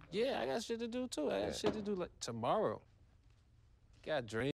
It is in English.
Yeah, I got shit to do too. I got shit to do like tomorrow. Got dreams.